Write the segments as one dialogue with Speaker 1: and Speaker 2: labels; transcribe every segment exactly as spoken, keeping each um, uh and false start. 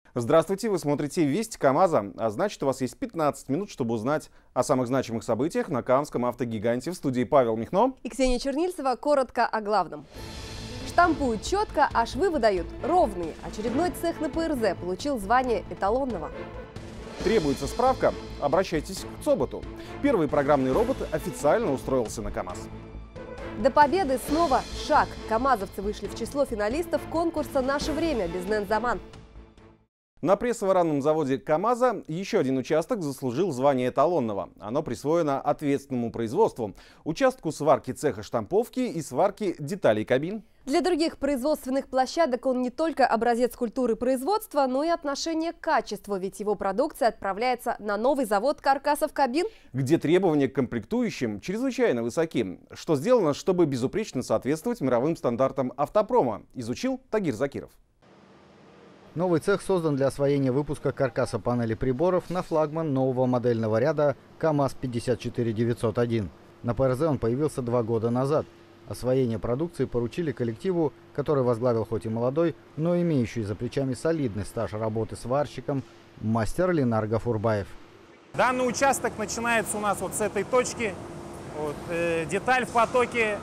Speaker 1: Здравствуйте, вы смотрите «Вести КамАЗа», а значит, у вас есть пятнадцать минут, чтобы узнать о самых значимых событиях на камском автогиганте. В студии Павел Михно
Speaker 2: и Ксения Чернильцева. Коротко о главном. Штампуют четко, а швы выдают ровные. Очередной цех на ПРЗ получил звание эталонного.
Speaker 1: Требуется справка? Обращайтесь к ЦОБАТу. Первый программный робот официально устроился на КамАЗ.
Speaker 2: До победы снова шаг. КамАЗовцы вышли в число финалистов конкурса «Наше время» бизнес-заман.
Speaker 1: На прессоворонном заводе КамАЗа еще один участок заслужил звание эталонного. Оно присвоено ответственному производству, участку сварки цеха штамповки и сварки деталей кабин.
Speaker 2: Для других производственных площадок он не только образец культуры производства, но и отношение к качеству, ведь его продукция отправляется на новый завод каркасов кабин,
Speaker 1: где требования к комплектующим чрезвычайно высоки. Что сделано, чтобы безупречно соответствовать мировым стандартам автопрома, изучил Тагир Закиров.
Speaker 3: Новый цех создан для освоения выпуска каркаса панели приборов на флагман нового модельного ряда КамАЗ пятьдесят четыре девятьсот один. На ПРЗ он появился два года назад. Освоение продукции поручили коллективу, который возглавил хоть и молодой, но имеющий за плечами солидный стаж работы сварщиком мастер Ленар Гафурбаев.
Speaker 4: Данный участок начинается у нас вот с этой точки. Вот, э, деталь в потоке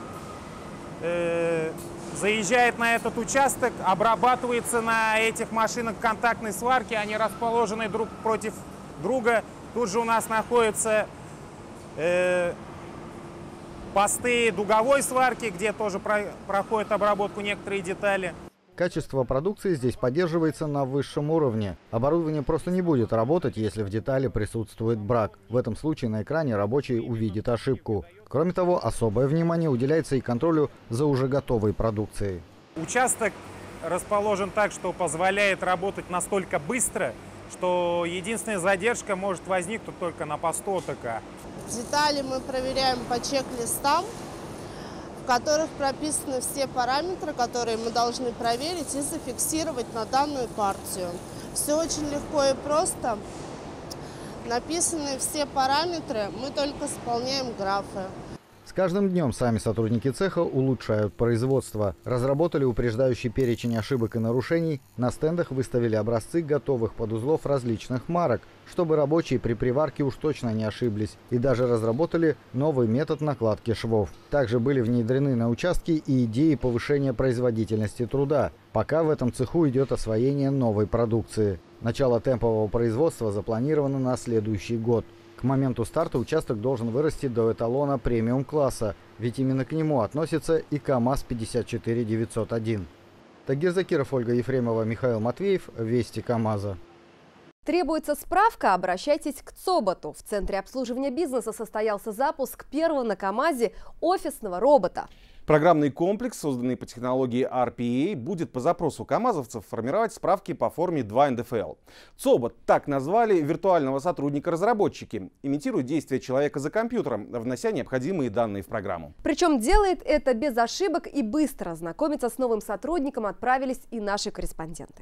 Speaker 4: э, заезжает на этот участок, обрабатывается на этих машинах контактной сварки. Они расположены друг против друга. Тут же у нас находятся э, посты дуговой сварки, где тоже про, проходит обработку некоторые детали.
Speaker 3: Качество продукции здесь поддерживается на высшем уровне. Оборудование просто не будет работать, если в детали присутствует брак. В этом случае на экране рабочий увидит ошибку. Кроме того, особое внимание уделяется и контролю за уже готовой продукцией.
Speaker 4: Участок расположен так, что позволяет работать настолько быстро, что единственная задержка может возникнуть только на посту ОТК.
Speaker 5: Детали мы проверяем по чек-листам, в которых прописаны все параметры, которые мы должны проверить и зафиксировать на данную партию. Все очень легко и просто. Написаны все параметры, мы только исполняем графы.
Speaker 3: С каждым днем сами сотрудники цеха улучшают производство. Разработали упреждающий перечень ошибок и нарушений. На стендах выставили образцы готовых подузлов различных марок, чтобы рабочие при приварке уж точно не ошиблись. И даже разработали новый метод накладки швов. Также были внедрены на участке и идеи повышения производительности труда. Пока в этом цеху идет освоение новой продукции. Начало темпового производства запланировано на следующий год. К моменту старта участок должен вырасти до эталона премиум-класса, ведь именно к нему относится и КамАЗ пятьдесят четыре девятьсот один. Тагир Закиров, Ольга Ефремова, Михаил Матвеев. Вести КамАЗа.
Speaker 2: Требуется справка? Обращайтесь к ЦОБАТу. В Центре обслуживания бизнеса состоялся запуск первого на КамАЗе офисного робота.
Speaker 1: Программный комплекс, созданный по технологии ар пи эй, будет по запросу камазовцев формировать справки по форме два эн дэ эф эл. ЦОБАТ так назвали виртуального сотрудника-разработчики. Имитирует действия человека за компьютером, внося необходимые данные в программу.
Speaker 2: Причем делает это без ошибок и быстро. Знакомиться с новым сотрудником отправились и наши корреспонденты.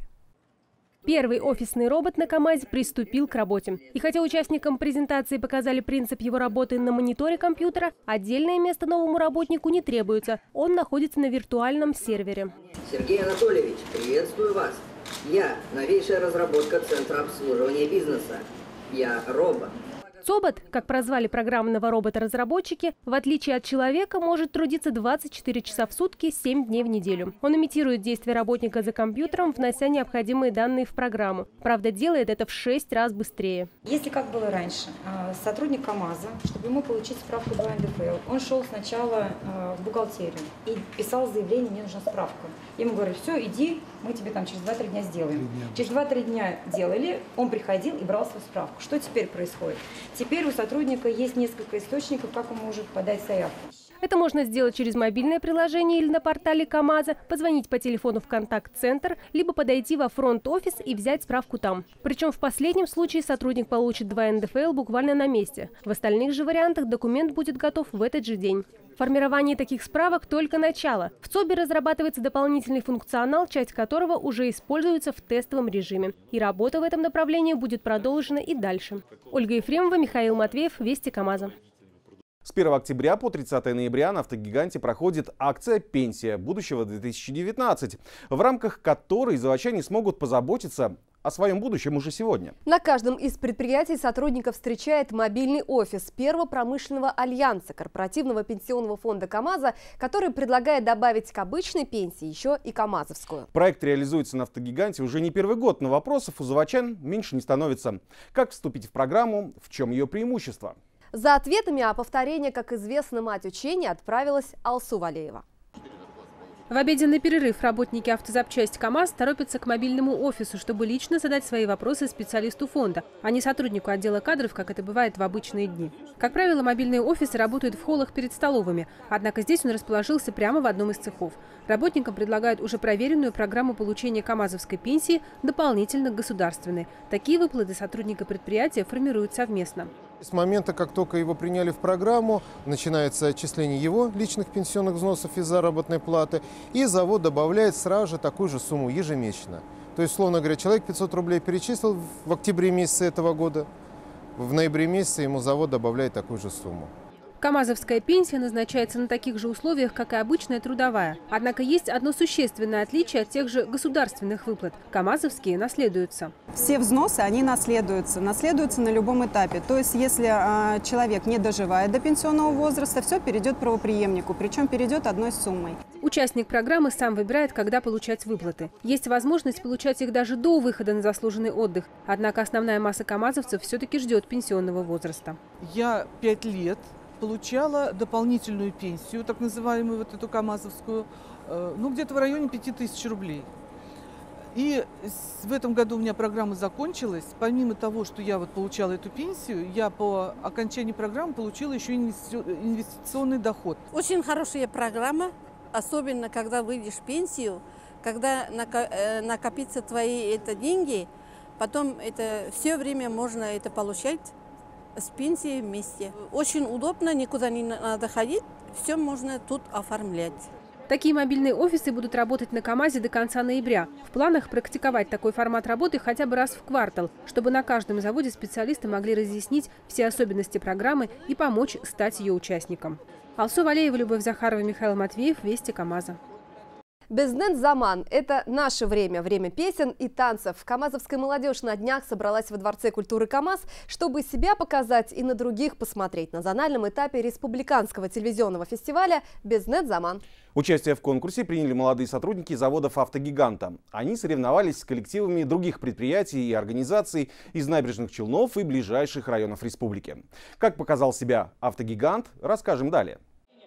Speaker 6: Первый офисный робот на КамАЗе приступил к работе. И хотя участникам презентации показали принцип его работы на мониторе компьютера, отдельное место новому работнику не требуется. Он находится на виртуальном сервере.
Speaker 7: Сергей Анатольевич, приветствую вас. Я – новейшая разработка Центра обслуживания бизнеса. Я робот.
Speaker 6: ЦОБАТ, как прозвали программного робота-разработчики, в отличие от человека, может трудиться двадцать четыре часа в сутки, семь дней в неделю. Он имитирует действия работника за компьютером, внося необходимые данные в программу. Правда, делает это в шесть раз быстрее.
Speaker 8: Если как было раньше, сотрудник КамАЗа, чтобы ему получить справку два эн дэ эф эл, он шел сначала в бухгалтерию и писал заявление: мне нужна справка. Ему говорят: все, иди, мы тебе там через два-три дня сделаем. Через два-три дня делали, он приходил и брал свою справку. Что теперь происходит? Теперь у сотрудника есть несколько источников, как он может подать заявку.
Speaker 6: Это можно сделать через мобильное приложение или на портале КамАЗа, позвонить по телефону в контакт-центр, либо подойти во фронт-офис и взять справку там. Причем в последнем случае сотрудник получит два эн дэ эф эл буквально на месте. В остальных же вариантах документ будет готов в этот же день. Формирование таких справок только начало. В ЦОБе разрабатывается дополнительный функционал, часть которого уже используется в тестовом режиме. И работа в этом направлении будет продолжена и дальше. Ольга Ефремова, Михаил Матвеев, Вести КамАЗа.
Speaker 1: С первого октября по тридцатое ноября на автогиганте проходит акция «Пенсия будущего две тысячи девятнадцать», в рамках которой заводчане смогут позаботиться о своем будущем уже сегодня.
Speaker 2: На каждом из предприятий сотрудников встречает мобильный офис Первого промышленного альянса корпоративного пенсионного фонда КАМАЗа, который предлагает добавить к обычной пенсии еще и КАМАЗовскую.
Speaker 1: Проект реализуется на «Автогиганте» уже не первый год, но вопросов у заводчан меньше не становится. Как вступить в программу, в чем ее преимущество?
Speaker 2: За ответами, а повторение, как известно, мать учения, отправилась Алсу Валеева.
Speaker 6: В обеденный перерыв работники автозапчасти КАМАЗ торопятся к мобильному офису, чтобы лично задать свои вопросы специалисту фонда, а не сотруднику отдела кадров, как это бывает в обычные дни. Как правило, мобильные офисы работают в холлах перед столовыми, однако здесь он расположился прямо в одном из цехов. Работникам предлагают уже проверенную программу получения КАМАЗовской пенсии дополнительно к государственной. Такие выплаты сотрудника предприятия формируют совместно.
Speaker 9: С момента, как только его приняли в программу, начинается отчисление его личных пенсионных взносов из заработной платы, и завод добавляет сразу же такую же сумму ежемесячно. То есть, условно говоря, человек пятьсот рублей перечислил в октябре месяце этого года, в ноябре месяце ему завод добавляет такую же сумму.
Speaker 6: КАМАЗовская пенсия назначается на таких же условиях, как и обычная трудовая. Однако есть одно существенное отличие от тех же государственных выплат. КАМАЗовские наследуются.
Speaker 10: Все взносы, они наследуются. Наследуются на любом этапе. То есть, если а, человек не доживает до пенсионного возраста, все перейдет правопреемнику, причем перейдет одной суммой.
Speaker 6: Участник программы сам выбирает, когда получать выплаты. Есть возможность получать их даже до выхода на заслуженный отдых. Однако основная масса камазовцев все-таки ждет пенсионного возраста.
Speaker 11: Я пять лет получала дополнительную пенсию, так называемую вот эту камазовскую, ну где-то в районе пяти тысяч рублей. И в этом году у меня программа закончилась. Помимо того, что я вот получала эту пенсию, я по окончании программы получила еще инвестиционный доход.
Speaker 12: Очень хорошая программа, особенно когда выйдешь в пенсию, когда накопятся твои это деньги, потом это все время можно это получать с пенсией вместе. Очень удобно, никуда не надо ходить, все можно тут оформлять.
Speaker 6: Такие мобильные офисы будут работать на КАМАЗе до конца ноября. В планах практиковать такой формат работы хотя бы раз в квартал, чтобы на каждом заводе специалисты могли разъяснить все особенности программы и помочь стать ее участником. Алсу Валеева, Любовь Захарова, Михаил Матвеев, Вести КАМАЗа.
Speaker 2: Безнет Заман – это наше время, время песен и танцев. Камазовская молодежь на днях собралась во Дворце культуры КАМАЗ, чтобы себя показать и на других посмотреть на зональном этапе республиканского телевизионного фестиваля «Безнет Заман».
Speaker 1: Участие в конкурсе приняли молодые сотрудники заводов «Автогиганта». Они соревновались с коллективами других предприятий и организаций из набережных Челнов и ближайших районов республики. Как показал себя «Автогигант», расскажем далее.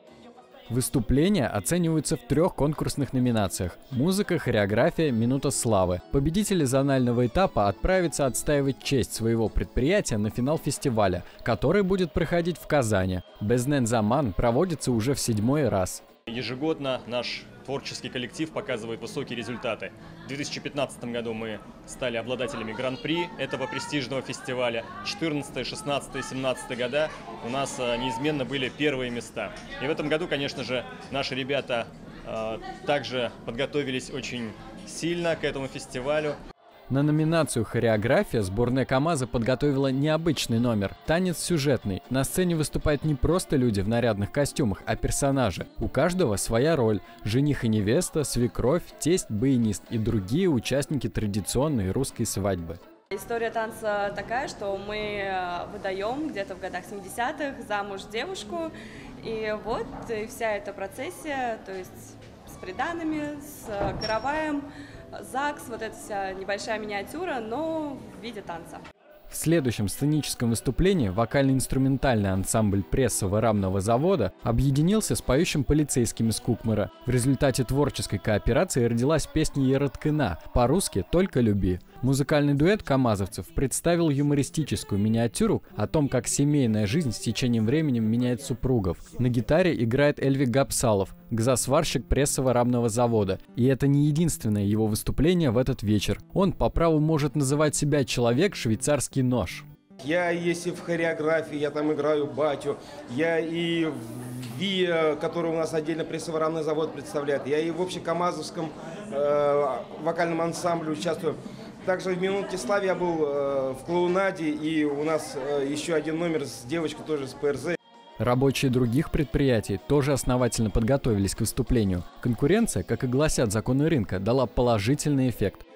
Speaker 13: Выступления оцениваются в трех конкурсных номинациях – музыка, хореография, минута славы. Победители зонального этапа отправятся отстаивать честь своего предприятия на финал фестиваля, который будет проходить в Казани. Безнет Заман проводится уже в седьмой раз.
Speaker 14: Ежегодно наш творческий коллектив показывает высокие результаты. В две тысячи пятнадцатом году мы стали обладателями гран-при этого престижного фестиваля. две тысячи четырнадцатый, шестнадцатый, семнадцатый года у нас неизменно были первые места. И в этом году, конечно же, наши ребята э, также подготовились очень сильно к этому фестивалю.
Speaker 13: На номинацию «Хореография» сборная КАМАЗа подготовила необычный номер – танец сюжетный. На сцене выступают не просто люди в нарядных костюмах, а персонажи. У каждого своя роль – жених и невеста, свекровь, тесть, баянист и другие участники традиционной русской свадьбы.
Speaker 15: История танца такая, что мы выдаем где-то в годах семидесятых замуж девушку, и вот и вся эта процессия, то есть с приданными, с караваем, ЗАГС, вот эта вся небольшая миниатюра, но в виде танца.
Speaker 13: В следующем сценическом выступлении вокально-инструментальный ансамбль прессового рамного завода объединился с поющим полицейским из Кукмара. В результате творческой кооперации родилась песня Ероткына, по-русски «Только люби». Музыкальный дуэт камазовцев представил юмористическую миниатюру о том, как семейная жизнь с течением времени меняет супругов. На гитаре играет Эльвик Гапсалов, газосварщик прессового рамного завода. И это не единственное его выступление в этот вечер. Он по праву может называть себя «человек-швейцарский нож».
Speaker 16: Я, если в хореографии, я там играю батю, я и в ВИА, который у нас отдельно прессово-рамный завод представляет, я и в общекамазовском э, вокальном ансамбле участвую. Также в «Минуте славы» я был э, в клоунаде, и у нас э, еще один номер с девочкой тоже с ПРЗ.
Speaker 13: Рабочие других предприятий тоже основательно подготовились к выступлению. Конкуренция, как и гласят законы рынка, дала положительный эффект.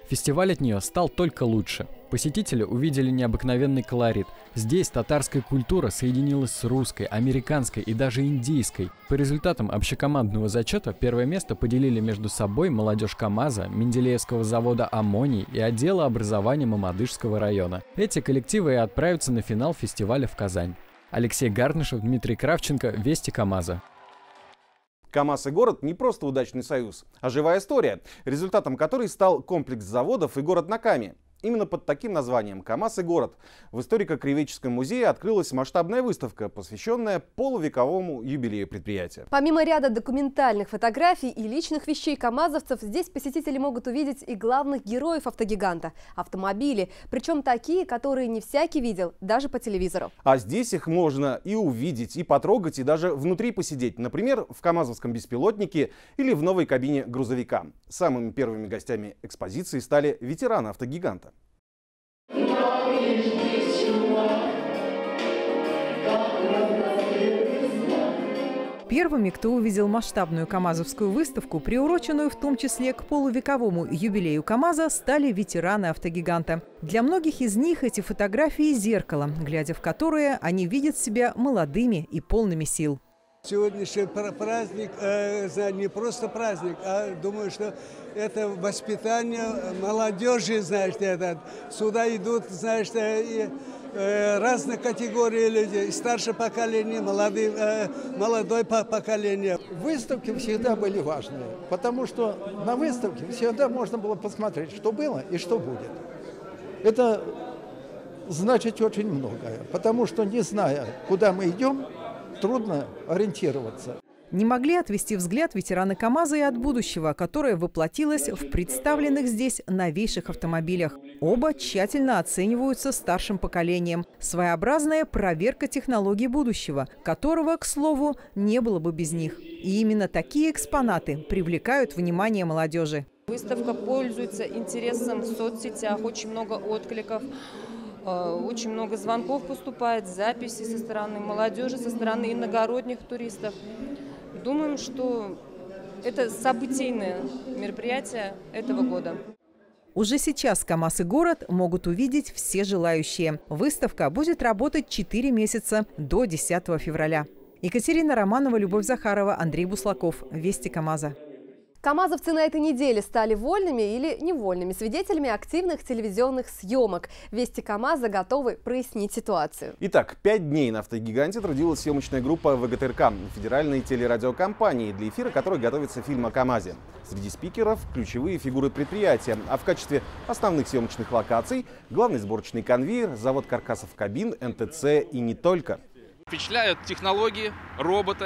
Speaker 13: Фестиваль от нее стал только лучше. Посетители увидели необыкновенный колорит. Здесь татарская культура соединилась с русской, американской и даже индийской. По результатам общекомандного зачета первое место поделили между собой молодежь КамАЗа, Менделеевского завода «Аммоний» и отдела образования Мамадышского района. Эти коллективы и отправятся на финал фестиваля в Казань. Алексей Гарнышев, Дмитрий Кравченко, Вести КамАЗа.
Speaker 1: КамАЗ и город не просто удачный союз, а живая история, результатом которой стал комплекс заводов и город на Каме. Именно под таким названием «КамАЗ и город» в историко-краеведческом музее открылась масштабная выставка, посвященная полувековому юбилею предприятия.
Speaker 2: Помимо ряда документальных фотографий и личных вещей камазовцев, здесь посетители могут увидеть и главных героев автогиганта – автомобили, причем такие, которые не всякий видел, даже по телевизору.
Speaker 1: А здесь их можно и увидеть, и потрогать, и даже внутри посидеть, например, в камазовском беспилотнике или в новой кабине грузовика. Самыми первыми гостями экспозиции стали ветераны автогиганта.
Speaker 17: Первыми, кто увидел масштабную камазовскую выставку, приуроченную в том числе к полувековому юбилею КамАЗа, стали ветераны автогиганта. Для многих из них эти фотографии – зеркало, глядя в которое они видят себя молодыми и полными сил.
Speaker 18: Сегодняшний праздник, э, не просто праздник, а думаю, что это воспитание молодежи, знаешь, это. Сюда идут, знаешь, и, э, разных категорий людей, старшее поколение, молодые, э, молодое поколение.
Speaker 19: Выставки всегда были важные, потому что на выставке всегда можно было посмотреть, что было и что будет. Это значит очень многое, потому что, не зная, куда мы идем, трудно ориентироваться.
Speaker 17: Не могли отвести взгляд ветераны КамАЗа и от будущего, которое воплотилось в представленных здесь новейших автомобилях. Оба тщательно оцениваются старшим поколением. Своеобразная проверка технологий будущего, которого, к слову, не было бы без них. И именно такие экспонаты привлекают внимание молодежи.
Speaker 20: Выставка пользуется интересом в соцсетях, очень много откликов. Очень много звонков поступает, записей со стороны молодежи, со стороны иногородних туристов. Думаем, что это событийное мероприятие этого года.
Speaker 17: Уже сейчас КамАЗ и город могут увидеть все желающие. Выставка будет работать четыре месяца до десятого февраля. Екатерина Романова, Любовь Захарова, Андрей Буслаков. Вести КамАЗа.
Speaker 2: Камазовцы на этой неделе стали вольными или невольными свидетелями активных телевизионных съемок. Вести КамАЗа готовы прояснить ситуацию.
Speaker 1: Итак, пять дней на автогиганте трудилась съемочная группа ВГТРК, федеральной телерадиокомпании, для эфира которой готовится фильм о КамАЗе. Среди спикеров ключевые фигуры предприятия, а в качестве основных съемочных локаций главный сборочный конвейер, завод каркасов кабин, эн тэ цэ и не только.
Speaker 21: Впечатляют технологии, роботы,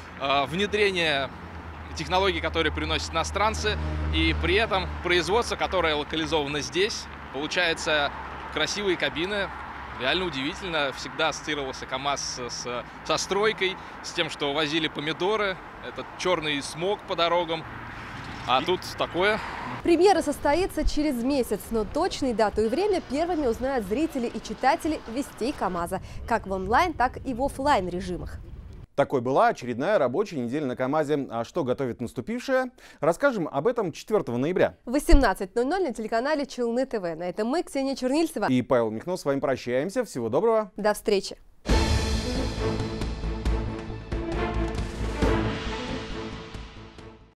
Speaker 21: внедрение технологий, которые приносят иностранцы, и при этом производство, которое локализовано здесь. Получается, красивые кабины. Реально удивительно. Всегда ассоциировался КамАЗ с, со стройкой, с тем, что возили помидоры, этот черный смог по дорогам. А тут такое.
Speaker 2: Премьера состоится через месяц, но точные дату и время первыми узнают зрители и читатели Вестей КамАЗа, как в онлайн, так и в офлайн режимах.
Speaker 1: Такой была очередная рабочая неделя на КамАЗе. А что готовит наступившая? Расскажем об этом четвёртого ноября.
Speaker 2: В восемнадцать ноль ноль на телеканале Челны ТВ. На этом мы, Ксения Чернильцева
Speaker 1: и Павел Михно, с вами прощаемся. Всего доброго.
Speaker 2: До встречи.